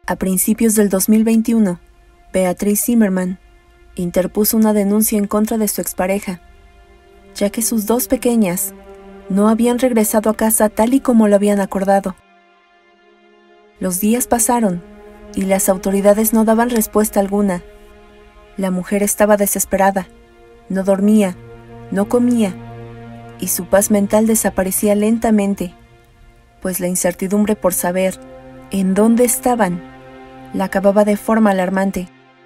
A principios del 2021, Beatriz Zimmerman interpuso una denuncia en contra de su expareja, ya que sus dos pequeñas no habían regresado a casa tal y como lo habían acordado. Los días pasaron y las autoridades no daban respuesta alguna. La mujer estaba desesperada, no dormía, no comía, y su paz mental desaparecía lentamente, pues la incertidumbre por saber en dónde estaban la acababa de forma alarmante.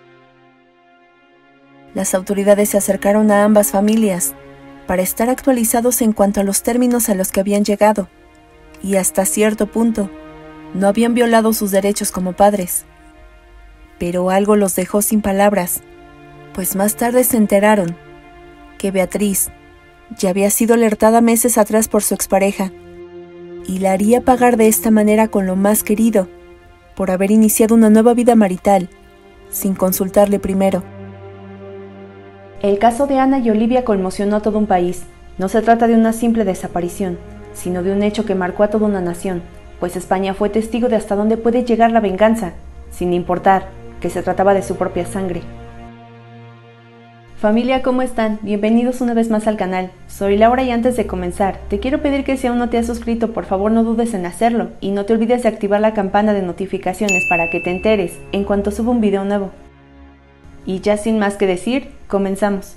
Las autoridades se acercaron a ambas familias para estar actualizados en cuanto a los términos a los que habían llegado, y hasta cierto punto no habían violado sus derechos como padres. Pero algo los dejó sin palabras, pues más tarde se enteraron que Beatriz ya había sido alertada meses atrás por su expareja, y la haría pagar de esta manera con lo más querido, por haber iniciado una nueva vida marital, sin consultarle primero. El caso de Ana y Olivia conmocionó a todo un país. No se trata de una simple desaparición, sino de un hecho que marcó a toda una nación, pues España fue testigo de hasta dónde puede llegar la venganza, sin importar que se trataba de su propia sangre. Familia, ¿cómo están? Bienvenidos una vez más al canal. Soy Laura y antes de comenzar, te quiero pedir que si aún no te has suscrito, por favor no dudes en hacerlo y no te olvides de activar la campana de notificaciones para que te enteres en cuanto suba un video nuevo. Y ya sin más que decir, comenzamos.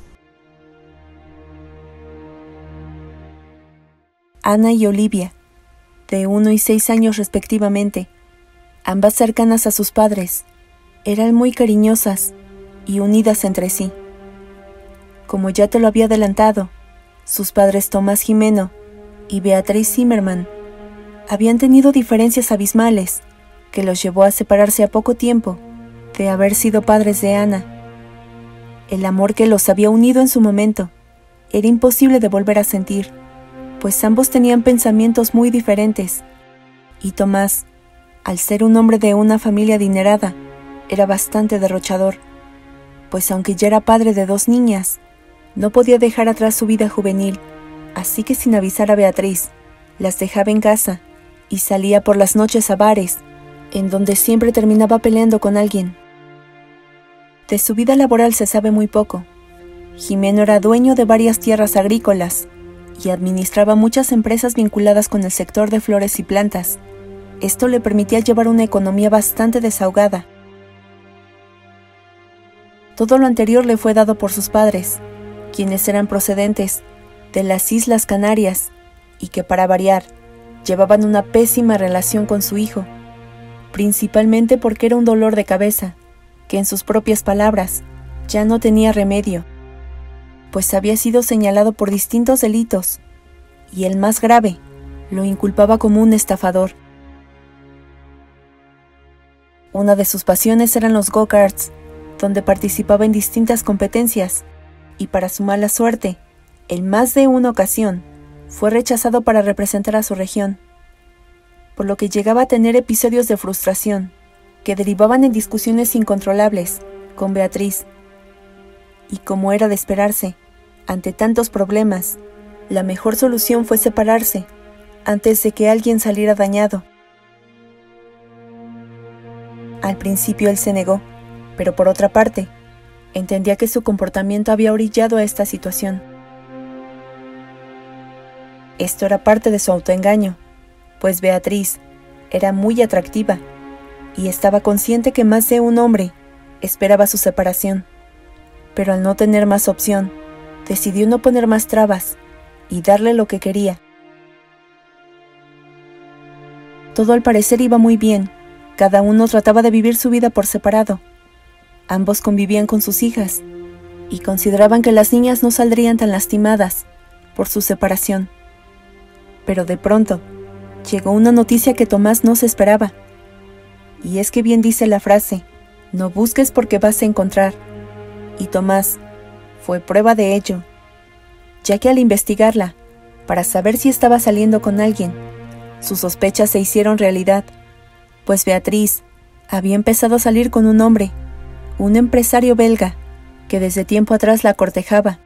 Ana y Olivia, de 1 y 6 años respectivamente, ambas cercanas a sus padres, eran muy cariñosas y unidas entre sí. Como ya te lo había adelantado, sus padres Tomás Jimeno y Beatriz Zimmerman habían tenido diferencias abismales que los llevó a separarse a poco tiempo de haber sido padres de Ana. El amor que los había unido en su momento era imposible de volver a sentir, pues ambos tenían pensamientos muy diferentes, y Tomás, al ser un hombre de una familia adinerada, era bastante derrochador, pues aunque ya era padre de 2 niñas, no podía dejar atrás su vida juvenil, así que sin avisar a Beatriz, las dejaba en casa y salía por las noches a bares, en donde siempre terminaba peleando con alguien. De su vida laboral se sabe muy poco. Jimeno era dueño de varias tierras agrícolas y administraba muchas empresas vinculadas con el sector de flores y plantas. Esto le permitía llevar una economía bastante desahogada. Todo lo anterior le fue dado por sus padres, quienes eran procedentes de las Islas Canarias y que, para variar, llevaban una pésima relación con su hijo, principalmente porque era un dolor de cabeza, que en sus propias palabras ya no tenía remedio, pues había sido señalado por distintos delitos, y el más grave lo inculpaba como un estafador. Una de sus pasiones eran los go-karts, donde participaba en distintas competencias, y para su mala suerte, en más de una ocasión, fue rechazado para representar a su región, por lo que llegaba a tener episodios de frustración, que derivaban en discusiones incontrolables con Beatriz. Y como era de esperarse, ante tantos problemas, la mejor solución fue separarse, antes de que alguien saliera dañado. Al principio él se negó, pero por otra parte, entendía que su comportamiento había orillado a esta situación. Esto era parte de su autoengaño, pues Beatriz era muy atractiva y estaba consciente que más de un hombre esperaba su separación, pero al no tener más opción, decidió no poner más trabas y darle lo que quería. Todo al parecer iba muy bien, cada uno trataba de vivir su vida por separado. Ambos convivían con sus hijas y consideraban que las niñas no saldrían tan lastimadas por su separación. Pero de pronto, llegó una noticia que Tomás no se esperaba. Y es que bien dice la frase, no busques porque vas a encontrar. Y Tomás fue prueba de ello, ya que al investigarla, para saber si estaba saliendo con alguien, sus sospechas se hicieron realidad, pues Beatriz había empezado a salir con un hombre, un empresario belga, que desde tiempo atrás la cortejaba.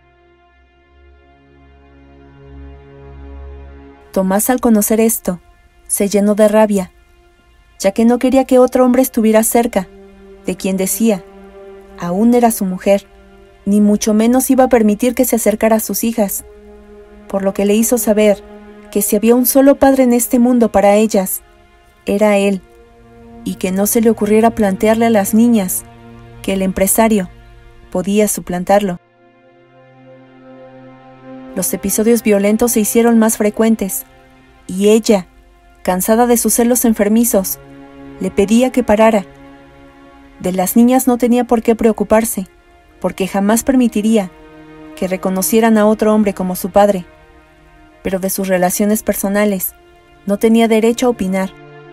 Tomás, al conocer esto, se llenó de rabia ya que no quería que otro hombre estuviera cerca, de quien decía, aún era su mujer, ni mucho menos iba a permitir que se acercara a sus hijas, por lo que le hizo saber que si había un solo padre en este mundo para ellas, era él, y que no se le ocurriera plantearle a las niñas que el empresario podía suplantarlo. Los episodios violentos se hicieron más frecuentes, y ella, cansada de sus celos enfermizos, le pedía que parara. De las niñas no tenía por qué preocuparse, porque jamás permitiría que reconocieran a otro hombre como su padre, pero de sus relaciones personales no tenía derecho a opinar.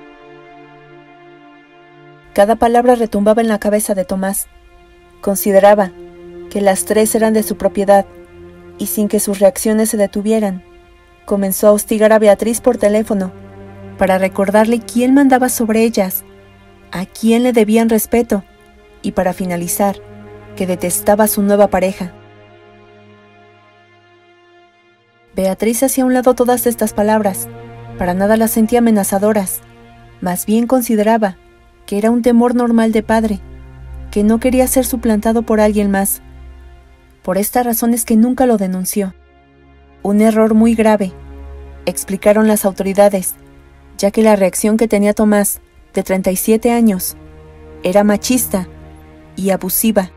Cada palabra retumbaba en la cabeza de Tomás. Consideraba que las tres eran de su propiedad, y sin que sus reacciones se detuvieran, comenzó a hostigar a Beatriz por teléfono, para recordarle quién mandaba sobre ellas, a quién le debían respeto, y para finalizar, que detestaba a su nueva pareja. Beatriz hacía a un lado todas estas palabras, para nada las sentía amenazadoras, más bien consideraba que era un temor normal de padre, que no quería ser suplantado por alguien más. Por esta razón es que nunca lo denunció. Un error muy grave, explicaron las autoridades, ya que la reacción que tenía Tomás, de 37 años, era machista y abusiva.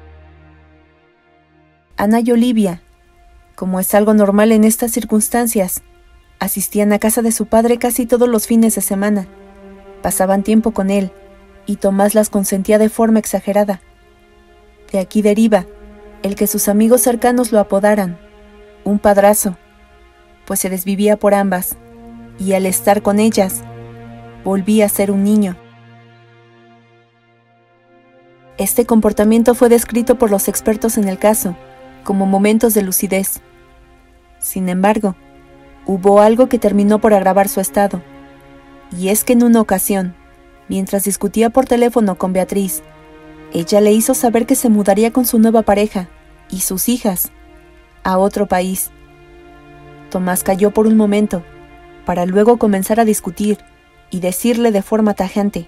Ana y Olivia, como es algo normal en estas circunstancias, asistían a casa de su padre casi todos los fines de semana, pasaban tiempo con él, y Tomás las consentía de forma exagerada. De aquí deriva el que sus amigos cercanos lo apodaran un padrazo, pues se desvivía por ambas, y al estar con ellas, volvía a ser un niño. Este comportamiento fue descrito por los expertos en el caso como momentos de lucidez. Sin embargo, hubo algo que terminó por agravar su estado, y es que en una ocasión, mientras discutía por teléfono con Beatriz, ella le hizo saber que se mudaría con su nueva pareja y sus hijas a otro país. Tomás calló por un momento, para luego comenzar a discutir y decirle de forma tajante: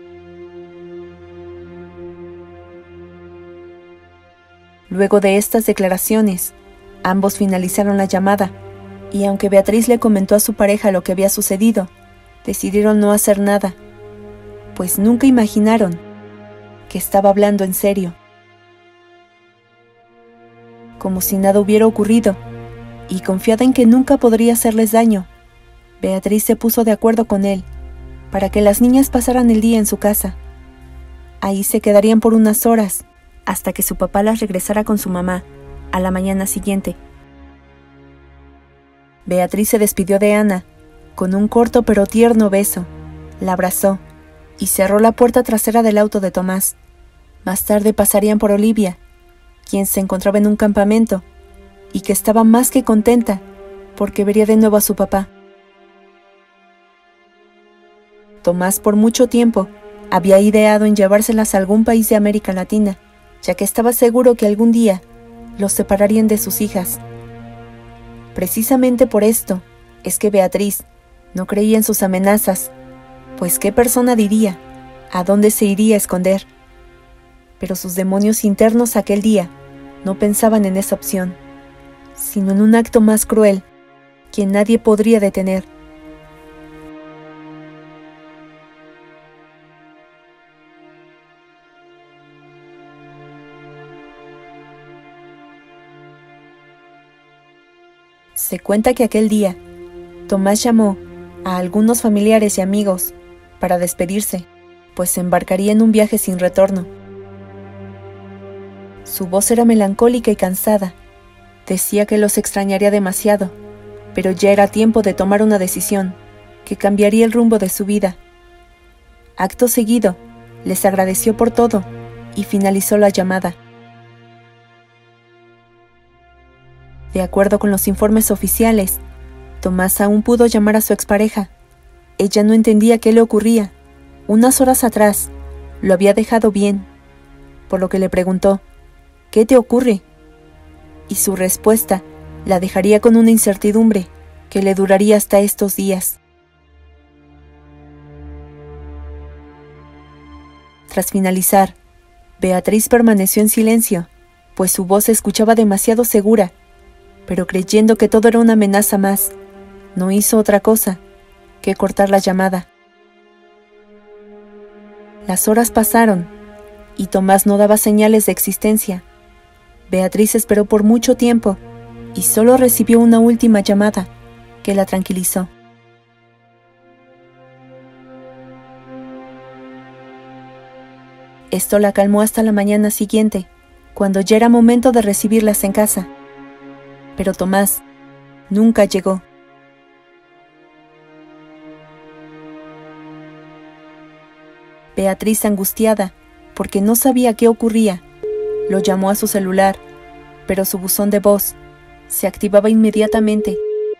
Luego de estas declaraciones, ambos finalizaron la llamada, y aunque Beatriz le comentó a su pareja lo que había sucedido, decidieron no hacer nada, pues nunca imaginaron que estaba hablando en serio. Como si nada hubiera ocurrido, y confiada en que nunca podría hacerles daño, Beatriz se puso de acuerdo con él para que las niñas pasaran el día en su casa. Ahí se quedarían por unas horas, hasta que su papá las regresara con su mamá, a la mañana siguiente. Beatriz se despidió de Ana, con un corto pero tierno beso, la abrazó, y cerró la puerta trasera del auto de Tomás. Más tarde pasarían por Olivia, quien se encontraba en un campamento, y que estaba más que contenta, porque vería de nuevo a su papá. Tomás por mucho tiempo había ideado en llevárselas a algún país de América Latina, ya que estaba seguro que algún día los separarían de sus hijas. Precisamente por esto es que Beatriz no creía en sus amenazas, pues ¿qué persona diría a dónde se iría a esconder? Pero sus demonios internos aquel día no pensaban en esa opción, sino en un acto más cruel que nadie podría detener. Se cuenta que aquel día, Tomás llamó a algunos familiares y amigos para despedirse, pues se embarcaría en un viaje sin retorno. Su voz era melancólica y cansada. Decía que los extrañaría demasiado, pero ya era tiempo de tomar una decisión que cambiaría el rumbo de su vida. Acto seguido, les agradeció por todo y finalizó la llamada. De acuerdo con los informes oficiales, Tomás aún pudo llamar a su expareja. Ella no entendía qué le ocurría. Unas horas atrás, lo había dejado bien, por lo que le preguntó: ¿qué te ocurre? Y su respuesta la dejaría con una incertidumbre que le duraría hasta estos días. Tras finalizar, Beatriz permaneció en silencio, pues su voz se escuchaba demasiado segura, pero creyendo que todo era una amenaza más, no hizo otra cosa que cortar la llamada. Las horas pasaron, y Tomás no daba señales de existencia. Beatriz esperó por mucho tiempo, y solo recibió una última llamada que la tranquilizó. Esto la calmó hasta la mañana siguiente, cuando ya era momento de recibirlas en casa. Pero Tomás nunca llegó. Beatriz, angustiada, porque no sabía qué ocurría, lo llamó a su celular, pero su buzón de voz se activaba inmediatamente.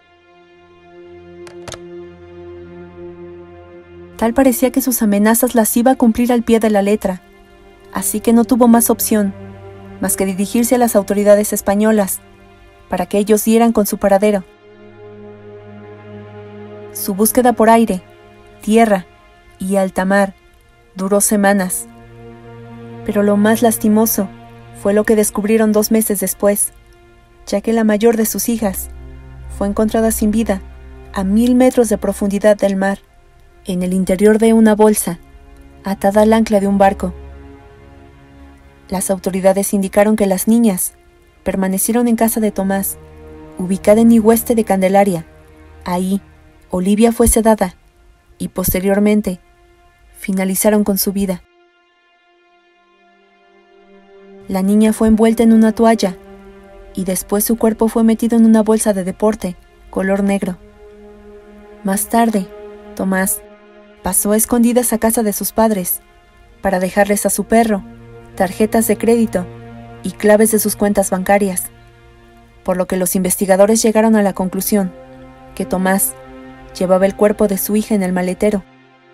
Tal parecía que sus amenazas las iba a cumplir al pie de la letra, así que no tuvo más opción más que dirigirse a las autoridades españolas para que ellos dieran con su paradero. Su búsqueda por aire, tierra y alta mar duró semanas, pero lo más lastimoso fue lo que descubrieron 2 meses después, ya que la mayor de sus hijas fue encontrada sin vida a 1000 metros de profundidad del mar, en el interior de una bolsa, atada al ancla de un barco. Las autoridades indicaron que las niñas permanecieron en casa de Tomás, ubicada en Igueste de Candelaria. Ahí, Olivia fue sedada y posteriormente finalizaron con su vida. La niña fue envuelta en una toalla y después su cuerpo fue metido en una bolsa de deporte color negro. Más tarde, Tomás pasó a escondidas a casa de sus padres para dejarles a su perro tarjetas de crédito y claves de sus cuentas bancarias, por lo que los investigadores llegaron a la conclusión que Tomás llevaba el cuerpo de su hija en el maletero.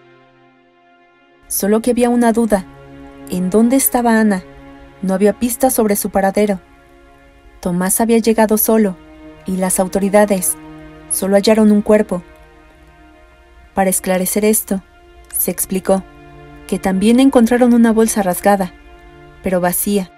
Solo que había una duda: ¿en dónde estaba Ana? No había pistas sobre su paradero. Tomás había llegado solo y las autoridades solo hallaron un cuerpo. Para esclarecer esto, se explicó que también encontraron una bolsa rasgada, pero vacía.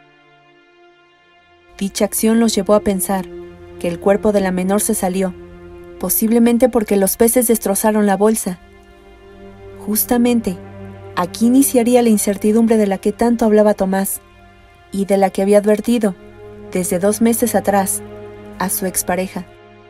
Dicha acción los llevó a pensar que el cuerpo de la menor se salió, posiblemente porque los peces destrozaron la bolsa. Justamente, aquí iniciaría la incertidumbre de la que tanto hablaba Tomás y de la que había advertido desde 2 meses atrás a su expareja.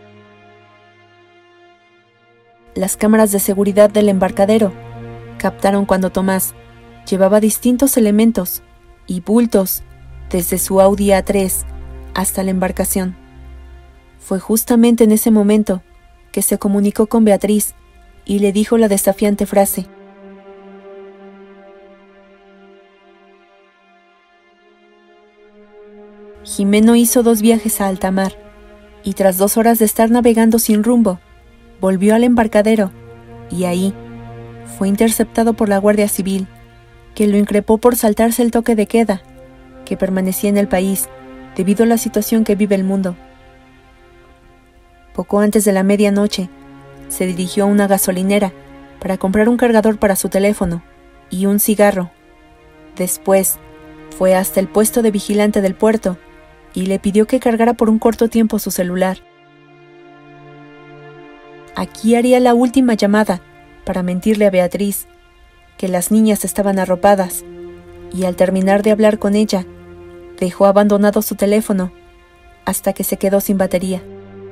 Las cámaras de seguridad del embarcadero captaron cuando Tomás llevaba distintos elementos y bultos desde su Audi A3 hasta la embarcación. Fue justamente en ese momento que se comunicó con Beatriz y le dijo la desafiante frase: Jimeno hizo 2 viajes a alta mar y tras 2 horas de estar navegando sin rumbo, volvió al embarcadero y ahí fue interceptado por la Guardia Civil, que lo increpó por saltarse el toque de queda que permanecía en el país debido a la situación que vive el mundo. Poco antes de la medianoche, se dirigió a una gasolinera para comprar un cargador para su teléfono y un cigarro. Después, fue hasta el puesto de vigilante del puerto y le pidió que cargara por un corto tiempo su celular. Aquí haría la última llamada para mentirle a Beatriz que las niñas estaban arropadas, y al terminar de hablar con ella, dejó abandonado su teléfono hasta que se quedó sin batería.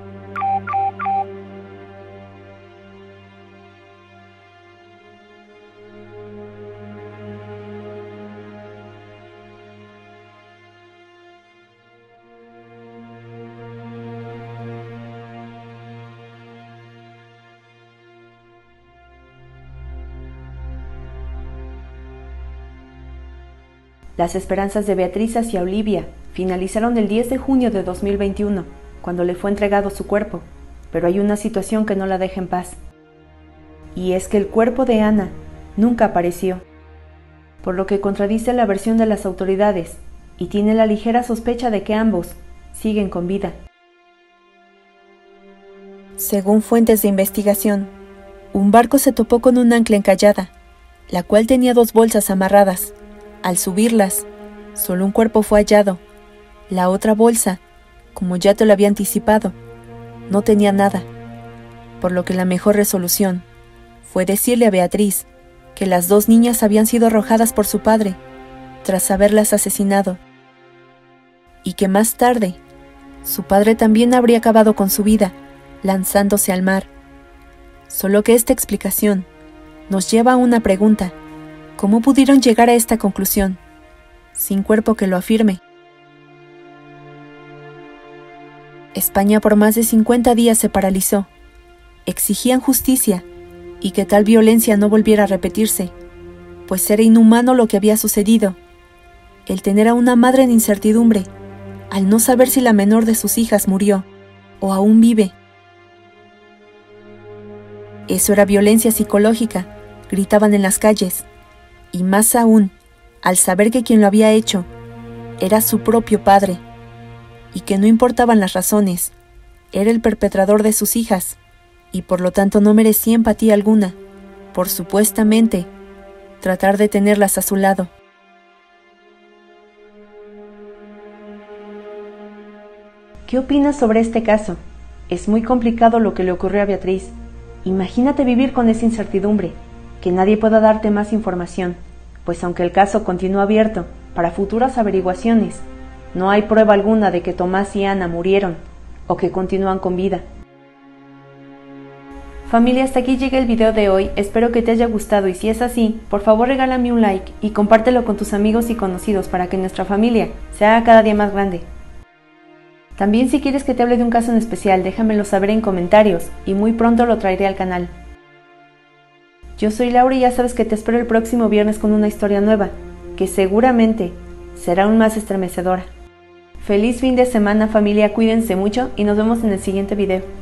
Las esperanzas de Beatriz hacia Olivia finalizaron el 10 de junio de 2021, cuando le fue entregado su cuerpo, pero hay una situación que no la deja en paz. Y es que el cuerpo de Ana nunca apareció, por lo que contradice la versión de las autoridades y tiene la ligera sospecha de que ambos siguen con vida. Según fuentes de investigación, un barco se topó con un ancla encallada, la cual tenía 2 bolsas amarradas Al subirlas, solo un cuerpo fue hallado. La otra bolsa, como ya te lo había anticipado, no tenía nada, por lo que la mejor resolución fue decirle a Beatriz que las 2 niñas habían sido arrojadas por su padre tras haberlas asesinado, y que más tarde su padre también habría acabado con su vida lanzándose al mar. Solo que esta explicación nos lleva a una pregunta: ¿cómo pudieron llegar a esta conclusión sin cuerpo que lo afirme? España por más de 50 días se paralizó. Exigían justicia y que tal violencia no volviera a repetirse, pues era inhumano lo que había sucedido. El tener a una madre en incertidumbre, al no saber si la menor de sus hijas murió o aún vive. Eso era violencia psicológica, gritaban en las calles, y más aún, al saber que quien lo había hecho era su propio padre, y que no importaban las razones, era el perpetrador de sus hijas, y por lo tanto no merecía empatía alguna, por supuestamente tratar de tenerlas a su lado. ¿Qué opinas sobre este caso? Es muy complicado lo que le ocurrió a Beatriz. Imagínate vivir con esa incertidumbre, que nadie pueda darte más información, pues aunque el caso continúa abierto para futuras averiguaciones, no hay prueba alguna de que Tomás y Ana murieron o que continúan con vida. Familia, hasta aquí llega el video de hoy, espero que te haya gustado y si es así, por favor regálame un like y compártelo con tus amigos y conocidos para que nuestra familia se haga cada día más grande. También si quieres que te hable de un caso en especial, déjamelo saber en comentarios y muy pronto lo traeré al canal. Yo soy Laura y ya sabes que te espero el próximo viernes con una historia nueva, que seguramente será aún más estremecedora. Feliz fin de semana familia, cuídense mucho y nos vemos en el siguiente video.